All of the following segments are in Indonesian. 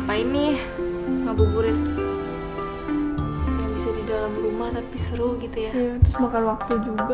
ngapain nih? Ngabuburit yang bisa di dalam rumah tapi seru gitu ya. Iya, terus makan waktu juga.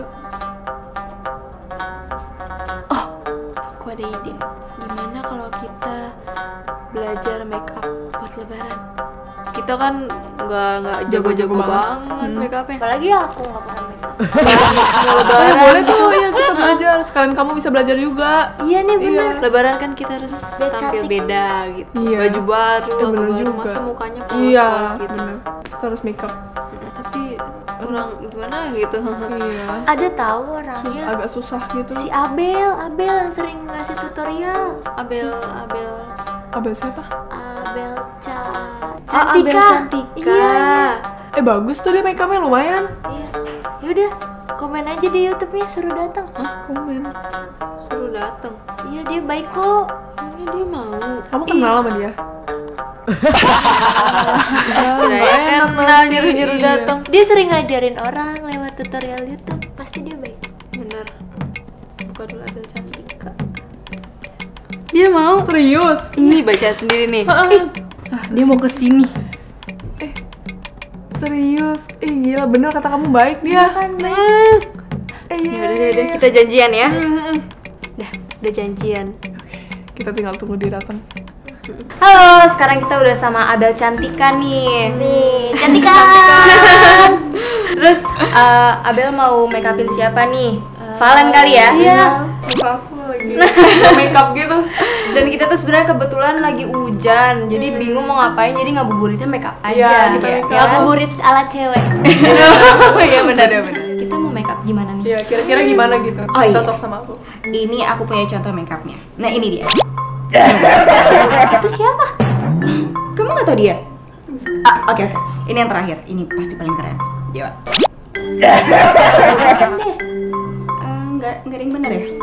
Oh, aku ada ide. Gimana kalau kita belajar make up buat lebaran? Kita kan nggak jago-jago banget make upnya. Apalagi aku nggak paham make up. Mau lebaran Boleh gitu. tuh ya kita belajar. Sekalian kamu bisa belajar juga. Iya nih bener. Lebaran kan kita harus Biar tampil cantik. beda gitu. Iya. Baju baru, apa Bener baru, juga. masa mukanya Iya, polos gitu. bener. Kita harus make up. Tapi kurang gimana gitu. Iya. Ada tahu orangnya. Agak susah gitu. Si Abel yang sering ngasih tutorial. Abel Abel siapa? Abel Abel Cantika. Cantika. Iya. Bagus tuh dia make upnya lumayan. Iya. Yaudah, komen aja di YouTube-nya, suruh datang. Komen. Suruh dateng. Iya, dia baik kok. Emangnya dia mau? Kamu kenal sama dia? Kirain kenal nyuruh-nyuruh Iya. dateng. Dia sering ngajarin orang lewat tutorial YouTube. Pasti dia baik. Bener. Buka dulu Abel Cantika. Dia mau. Serius? Ini baca sendiri nih. Heeh. Dia mau kesini. Serius? Gila bener kata kamu baik dia. Kan baik. Ya udah kita janjian ya. Mm-mm. Udah janjian. Kita tinggal tunggu dia datang. Halo, sekarang kita udah sama Abel Cantika nih. Nih, Cantika. Terus Abel mau make upin siapa nih? Valen kali ya? Iya. Muka aku lagi make up gitu. Dan kita tuh sebenarnya kebetulan lagi hujan, jadi bingung mau ngapain, jadi ngabuburitnya make up aja. Iya, kita make up. Ya kan? Ngabuburit ala cewek. Iya benar. Kita mau make up gimana nih? Ya kira-kira gimana gitu? Oh, iya. Cocok sama aku. Ini aku punya contoh makeupnya. Nah ini dia. Itu siapa? Kamu nggak tahu dia? Oke. Ini yang terakhir. Ini pasti paling keren. Coba. Keren deh. Nggak ada yang benar ya?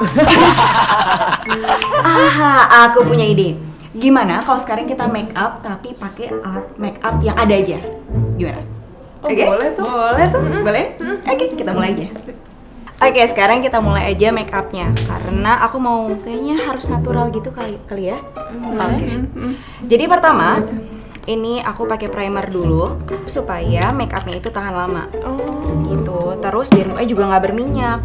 Aku punya ide. Gimana kalau sekarang kita make up tapi pakai alat make up yang ada aja? Gimana? Oke? Boleh tuh. Boleh tuh. Boleh? Oke, kita mulai aja. Oke, sekarang kita mulai aja make upnya karena aku mau kayaknya harus natural gitu kali ya. Oke. Jadi pertama, ini aku pakai primer dulu supaya make upnya itu tahan lama. Gitu. Terus biar mukanya juga nggak berminyak.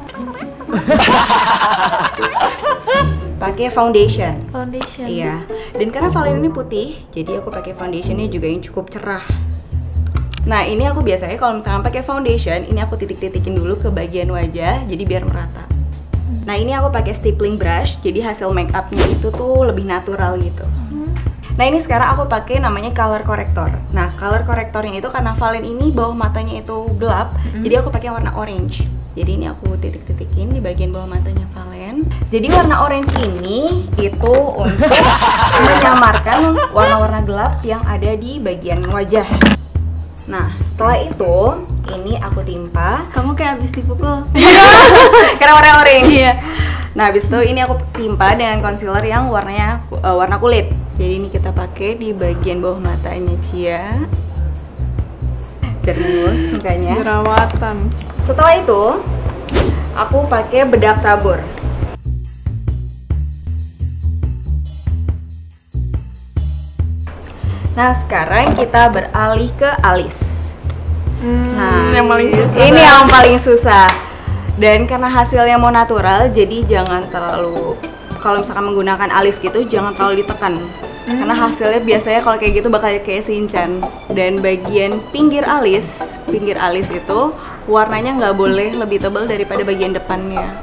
Pakai foundation. Foundation. Iya. Dan karena Valen ini putih, jadi aku pakai foundationnya juga yang cukup cerah. Nah ini aku biasanya kalau misalnya pakai foundation, ini aku titik-titikin dulu ke bagian wajah, jadi biar merata. Nah ini aku pakai stippling brush, jadi hasil make upnya itu tuh lebih natural gitu. Nah ini sekarang aku pakai namanya color corrector. Nah color correctornya itu karena Valen ini bawah matanya itu gelap, jadi aku pakai warna orange. Jadi ini aku titik-titikin di bagian bawah matanya Valen. Jadi warna orange ini itu untuk menyamarkan warna-warna gelap yang ada di bagian wajah. Nah, setelah itu ini aku timpa Kamu kayak abis dipukul. karena warna orange. Iya. Nah, habis itu ini aku timpa dengan concealer yang warnanya warna kulit. Jadi ini kita pakai di bagian bawah matanya Cia. Terus mukanya. Jerawatan. Setelah itu aku pakai bedak tabur. Nah, sekarang kita beralih ke alis. Nah, yang paling susah. ini yang paling susah. Dan karena hasilnya mau natural, jadi jangan terlalu, kalau misalkan menggunakan alis gitu, jangan terlalu ditekan. Karena hasilnya biasanya kalau kayak gitu bakal kayak Shinchan. Dan bagian pinggir alis itu warnanya nggak boleh lebih tebal daripada bagian depannya.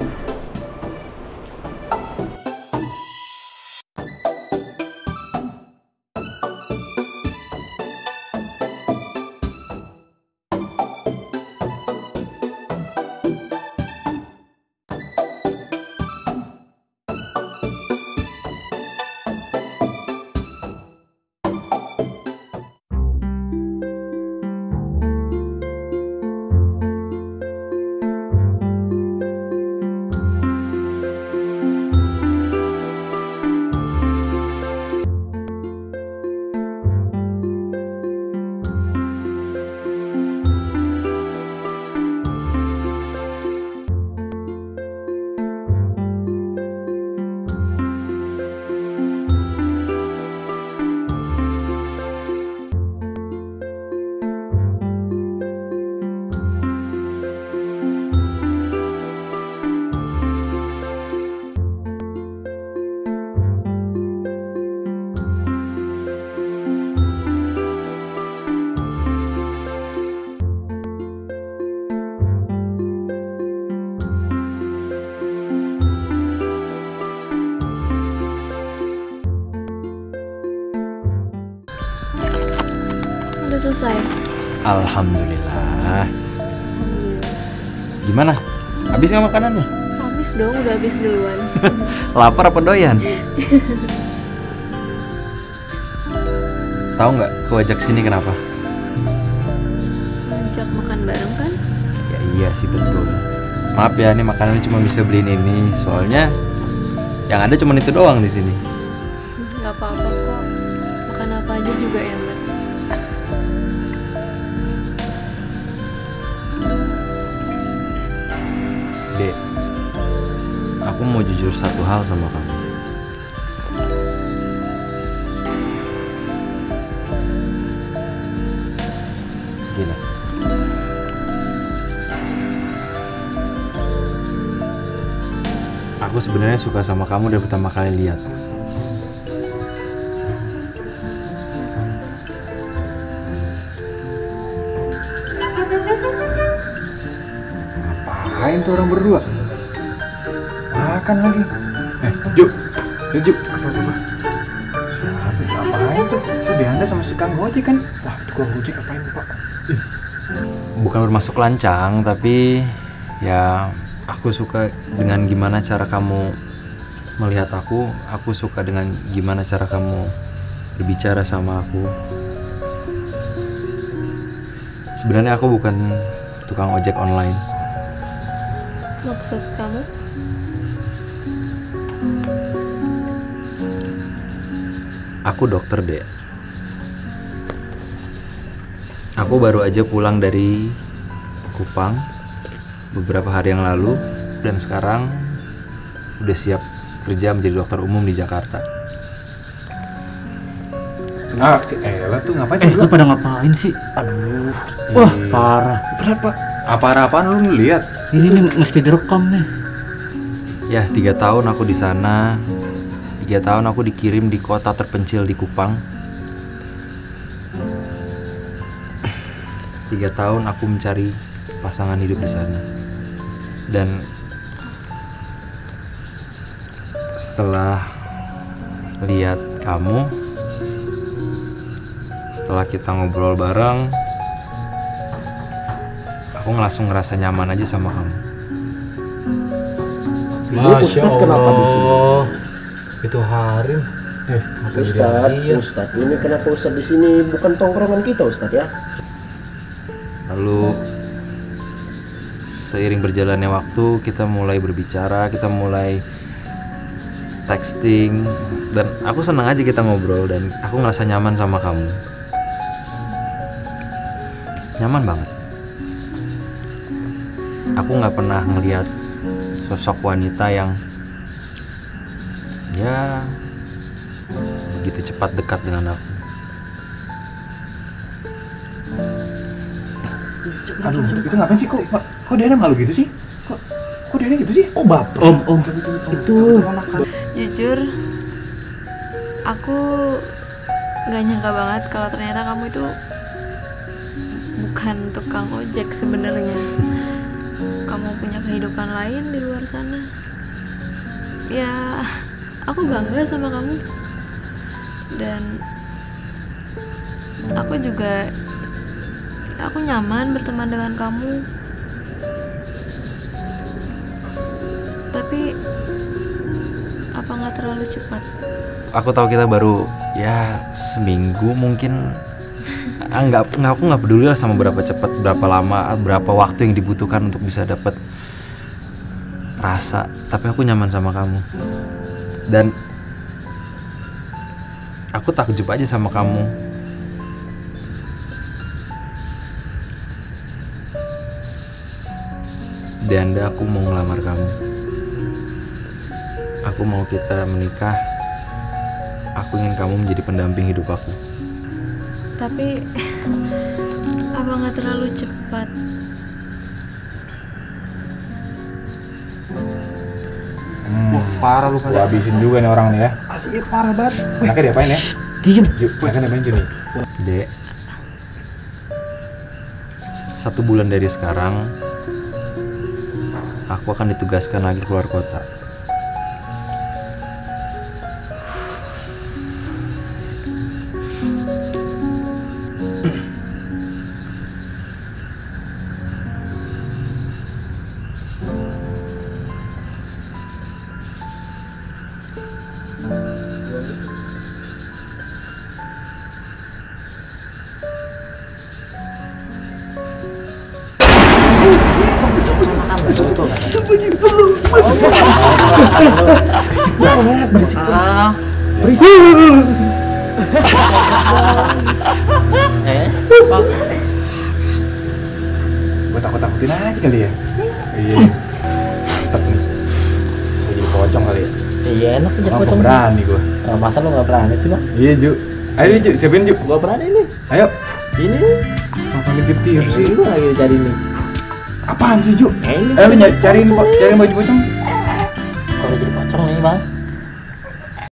selesai. Alhamdulillah. Gimana? Habis nggak makanannya? Habis dong, udah habis duluan. Lapar apa doyan? Tahu nggak, aku ajak sini kenapa? Ajak makan bareng kan? Ya iya sih betul. Maaf ya, ini makanannya cuma bisa beliin ini. Soalnya yang ada cuma itu doang di sini. Gak apa-apa kok. Makan apa aja juga enak. Dek, aku mau jujur satu hal sama kamu. Gini. Aku sebenarnya suka sama kamu dari pertama kali lihat. Ngapain tuh orang berdua? Makan lagi. Ju. Ju. Apa? Ngapain tuh? Tuh Dianda sama si Kang Gojek kan? Wah, itu Kang Gojek ngapain, Pak? Bukan bermasuk lancang, tapi ya aku suka dengan gimana cara kamu melihat aku. Aku suka dengan gimana cara kamu berbicara sama aku. Sebenarnya aku bukan tukang ojek online. Maksud kamu? Aku dokter, Dek. Aku baru aja pulang dari Kupang beberapa hari yang lalu, dan sekarang udah siap kerja menjadi dokter umum di Jakarta. Nah, Ella tuh ngapain sih? Lu pada ngapain sih? Aduh. Wah, parah. Kenapa? Apa-apaan lu ngeliat? Ini nih mesti direkam nih. Ya, 3 tahun aku di sana. 3 tahun aku dikirim di kota terpencil di Kupang. 3 tahun aku mencari pasangan hidup di sana. Dan setelah lihat kamu, setelah kita ngobrol bareng, aku langsung ngerasa nyaman aja sama kamu. Masya Allah. Kenapa di sini? Itu Harim. Ustadz, ini kenapa Ustadz di sini bukan tongkrongan kita, Ustadz ya? Lalu seiring berjalannya waktu kita mulai berbicara, kita mulai texting, dan aku senang aja kita ngobrol, dan aku ngerasa nyaman sama kamu. Nyaman banget. Aku nggak pernah ngelihat sosok wanita yang ya begitu cepat dekat dengan aku. Aduh, itu ngapain sih? Kok Dianda malu gitu sih? Kok Dianda gitu sih? Oh, baper. Om, itu. Jujur, aku gak nyangka banget kalau ternyata kamu itu bukan tukang ojek sebenarnya. Kamu punya kehidupan lain di luar sana. Ya, aku bangga sama kamu. Dan aku nyaman berteman dengan kamu. Tapi apa nggak terlalu cepat? Aku tahu kita baru ya seminggu mungkin. Aku nggak peduli lah sama berapa cepat, berapa lama, berapa waktu yang dibutuhkan untuk bisa dapat rasa. Tapi aku nyaman sama kamu. Dan aku takjub aja sama kamu. Dan aku mau ngelamar kamu. Aku mau kita menikah. Aku ingin kamu menjadi pendamping hidup aku. Tapi apa nggak terlalu cepat? Wah, parah lu pada. Habisin juga nih orang nih ya. Asli parah banget. Enaknya diapain ya? Diem. Enaknya diapain Juni? Dek, 1 bulan dari sekarang aku akan ditugaskan lagi keluar kota. Gue takut-takutin aja kali ya. Iya. Mantap nih. Gue jadi pocong kali ya. Iya enak tuh jadi Emang pocong. berani gue. Masa lu nggak berani sih bang? Iya Ju. Ayo Ju, siapin Ju. Gua berani nih. Ayo. Ini Makan dikit sih. gue lagi cari nih. Apaan sih Ju? Ini Lu cariin baju pocong. kalau jadi pocong nih bang.